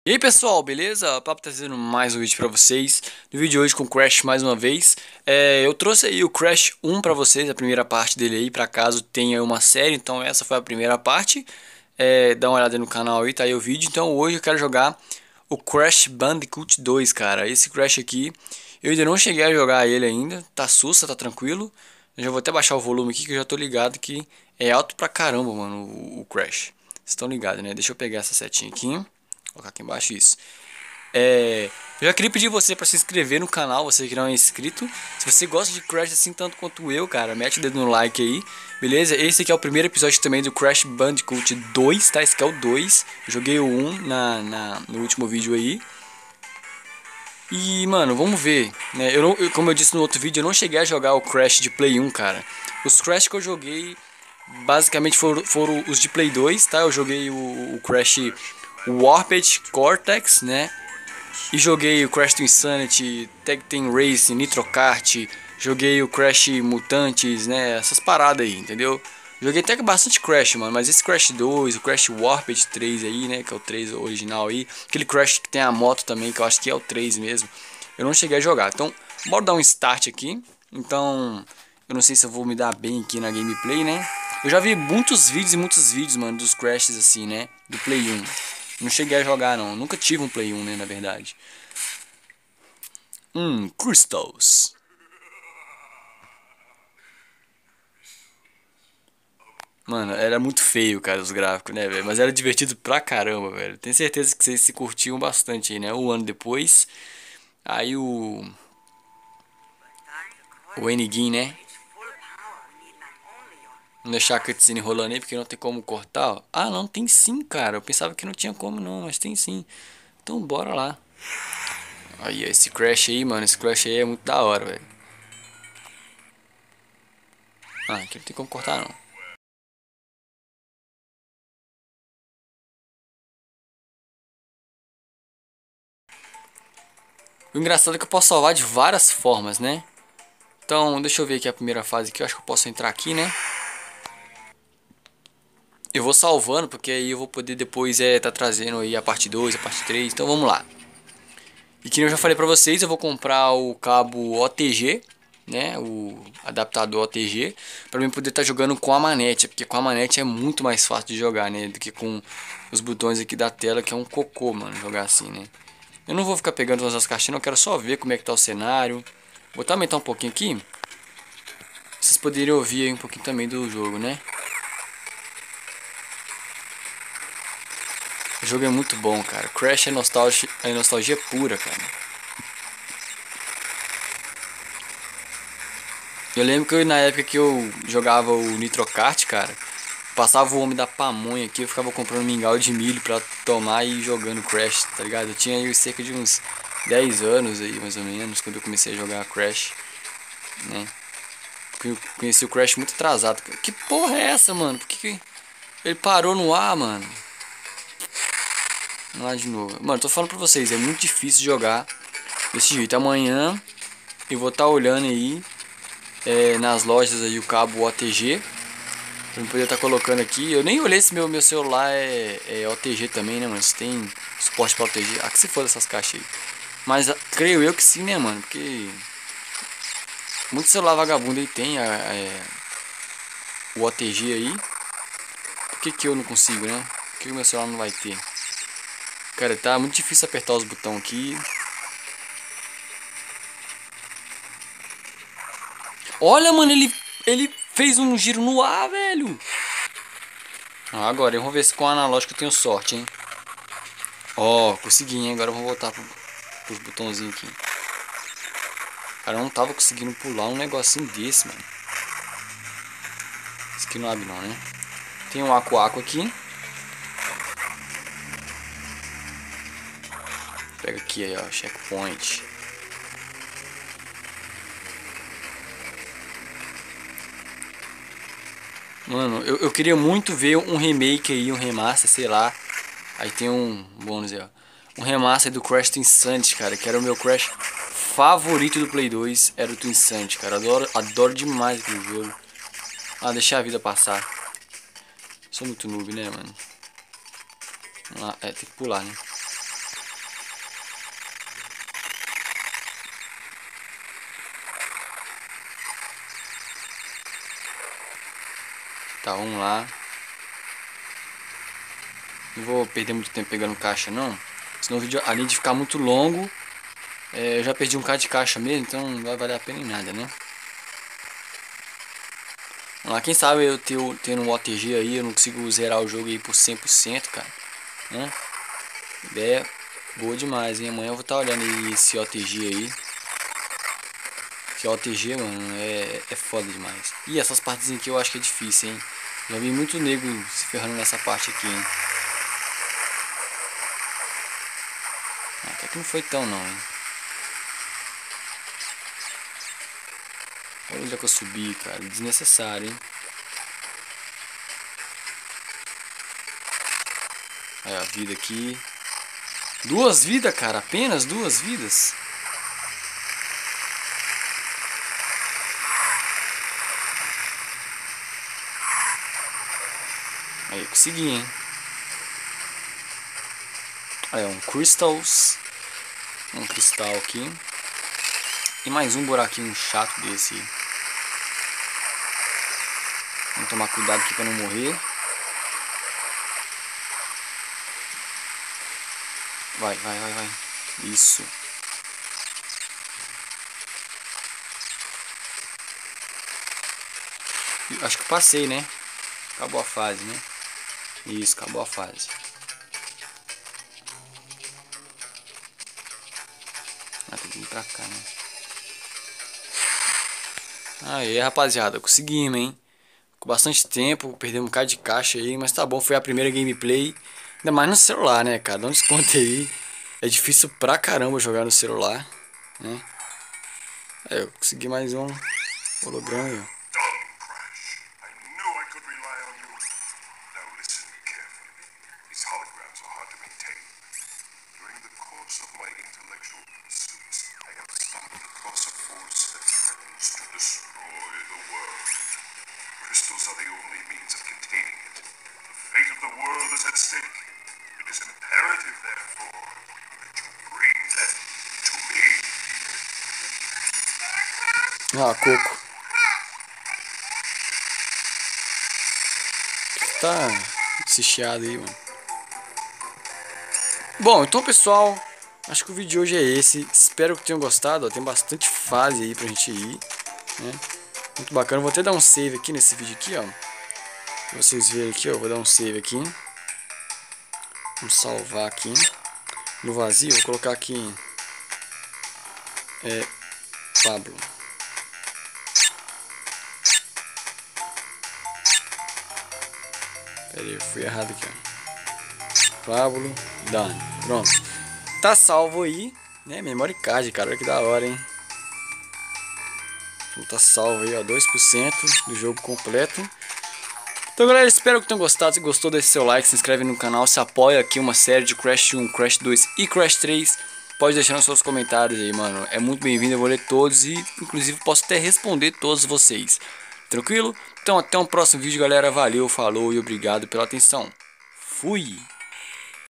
E aí pessoal, beleza? O Papo tá trazendo mais um vídeo pra vocês. No vídeo de hoje com o Crash mais uma vez. Eu trouxe aí o Crash 1 pra vocês, a primeira parte dele aí, pra caso tenha uma série. Então essa foi a primeira parte. Dá uma olhada no canal aí, tá aí o vídeo. Então hoje eu quero jogar o Crash Bandicoot 2, cara. Esse Crash aqui, eu ainda não cheguei a jogar ele ainda. Tá sussa, tá tranquilo. Eu já vou até baixar o volume aqui que eu já tô ligado que é alto pra caramba, mano, o Crash. Vocês estão ligados, né? Deixa eu pegar essa setinha aqui. Colocar aqui embaixo isso. Eu já queria pedir você para se inscrever no canal, você que não é inscrito. Se você gosta de Crash assim tanto quanto eu, cara, mete o dedo no like aí, beleza? Esse aqui é o primeiro episódio também do Crash Bandicoot 2, tá? Esse aqui é o 2. Eu joguei o 1 no último vídeo aí. E, mano, vamos ver, né? Como eu disse no outro vídeo, eu não cheguei a jogar o Crash de Play 1, cara. Os Crash que eu joguei, basicamente foram os de Play 2, tá? Eu joguei o Crash Warped Cortex, né? E joguei o Crash Team Insanity, Tag Team Racing, Nitro Kart, joguei o Crash Mutantes, né? Essas paradas aí, entendeu? Joguei até bastante Crash, mano, mas esse Crash 2, o Crash Warped 3 aí, né, que é o 3 original aí, aquele Crash que tem a moto também, que eu acho que é o 3 mesmo, eu não cheguei a jogar. Então, bora dar um start aqui. Então, eu não sei se eu vou me dar bem aqui na gameplay, né? Eu já vi muitos vídeos, mano, dos Crashes assim, né, do Play 1. Não cheguei a jogar não, nunca tive um Play 1, né, na verdade. Crystals. Mano, era muito feio, cara, os gráficos, né, velho? Mas era divertido pra caramba, velho. Tenho certeza que vocês se curtiam bastante aí, né? Um ano depois, aí o Enigin, né? Não deixar a cutscene rolando aí, porque não tem como cortar, ó. Ah, não, tem sim, cara. Eu pensava que não tinha como não, mas tem sim. Então bora lá. Aí, esse Crash aí, mano, esse Crash aí é muito da hora, velho. Ah, aqui não tem como cortar não. O engraçado é que eu posso salvar de várias formas, né? Então, deixa eu ver aqui a primeira fase aqui. Eu acho que eu posso entrar aqui, né? Eu vou salvando, porque aí eu vou poder depois tá trazendo aí a parte 2, a parte 3. Então vamos lá. E que eu já falei pra vocês, eu vou comprar o cabo OTG, né? O adaptador OTG, pra mim poder estar jogando com a manete. Porque com a manete é muito mais fácil de jogar, né? Do que com os botões aqui da tela, que é um cocô, mano, jogar assim, né? Eu não vou ficar pegando todas as caixinhas, eu quero só ver como é que tá o cenário. Vou até aumentar um pouquinho aqui. Vocês poderiam ouvir aí um pouquinho também do jogo, né? O jogo é muito bom, cara. Crash é nostalgia pura, cara. Eu lembro que na época que eu jogava o Nitro Kart, cara, passava o homem da pamonha aqui, eu ficava comprando mingau de milho pra tomar e ir jogando Crash, tá ligado? Eu tinha aí cerca de uns 10 anos aí, mais ou menos, quando eu comecei a jogar Crash, né? Eu conheci o Crash muito atrasado. Que porra é essa, mano? Por que ele parou no ar, mano? Vamos lá de novo. Mano, tô falando pra vocês, é muito difícil jogar desse jeito. Amanhã eu vou estar olhando aí nas lojas aí o cabo OTG. Pra eu poder estar colocando aqui. Eu nem olhei se meu celular é OTG também, né, mano? Se tem suporte pra OTG. Ah, que se for dessas caixas aí. Mas creio eu que sim, né, mano? Porque muito celular vagabundo aí tem o OTG aí. Por que que eu não consigo, né? Por que o meu celular não vai ter? Cara, tá muito difícil apertar os botões aqui. Olha, mano, ele fez um giro no ar, velho. Ah, agora, vamos ver se com o analógico eu tenho sorte, hein. Ó, consegui, hein. Agora vamos voltar pros botãozinhos aqui. Cara, eu não tava conseguindo pular um negocinho desse, mano. Isso aqui não abre não, né. Tem um Aku aqui. Pega aqui aí, ó, checkpoint. Mano, eu queria muito ver um remake aí, um remaster, sei lá. Aí tem um bônus aí, ó. Um remaster do Crash Team Insanity, cara, que era o meu Crash favorito do Play 2. Era o Team Insanity, cara. Adoro demais aquele jogo. Ah, deixar a vida passar. Sou muito noob, né, mano? Vamos lá. Tem que pular, né? Tá, vamos lá. Não vou perder muito tempo pegando caixa não. Senão o vídeo, além de ficar muito longo, eu já perdi um bocado de caixa mesmo, então não vai valer a pena em nada, né? Vamos lá, quem sabe eu tendo um OTG aí, eu não consigo zerar o jogo aí por 100%, cara. Né? Ideia boa demais, hein? Amanhã eu vou estar olhando aí esse OTG aí. Esse OTG, mano, é foda demais. E essas partes aqui eu acho que é difícil, hein? Já vi muito nego se ferrando nessa parte aqui, hein? Até que não foi tão não, hein? Olha onde é que eu subi, cara. Desnecessário, hein? Aí a vida aqui. 2 vidas, cara. Apenas 2 vidas. Aí, consegui, hein? Aí, um crystals. Um cristal aqui. E mais um buraquinho chato desse. Vamos tomar cuidado aqui pra não morrer. Vai, vai, vai, vai. Isso. Acho que passei, né? Acabou a fase, né? Isso, acabou a fase. Ah, tem que vir pra cá, né? Aí, rapaziada, conseguimos, hein? Com bastante tempo, perdemos um bocado de caixa aí, mas tá bom, foi a primeira gameplay. Ainda mais no celular, né, cara? Dá um desconto aí. É difícil pra caramba jogar no celular, né? Aí, eu consegui mais um holograma aí, ó. Crystals are the only means of containing it. The fate of the world is at stake. It is imperative, therefore, that you bring them to me. Ah, Coco. Tá esse chiado aí, mano. Bom, então pessoal, acho que o vídeo de hoje é esse. Espero que tenham gostado, ó. Tem bastante fase aí pra gente ir, né? Muito bacana. Vou até dar um save aqui nesse vídeo aqui, ó. Pra vocês verem aqui, ó. Vou dar um save aqui. Vamos salvar aqui. No vazio, vou colocar aqui. Pablo. Pera aí, eu fui errado aqui, ó. Pablo, done. Pronto. Tá salvo aí, né? Memory card, cara. Olha que da hora, hein? Então tá salvo aí, ó. 2% do jogo completo. Então, galera, espero que tenham gostado. Se gostou, deixe seu like, se inscreve no canal. Se apoia aqui uma série de Crash 1, Crash 2 e Crash 3. Pode deixar nos seus comentários aí, mano. É muito bem-vindo, eu vou ler todos e, inclusive, posso até responder todos vocês. Tranquilo? Então, até um próximo vídeo, galera. Valeu, falou e obrigado pela atenção. Fui!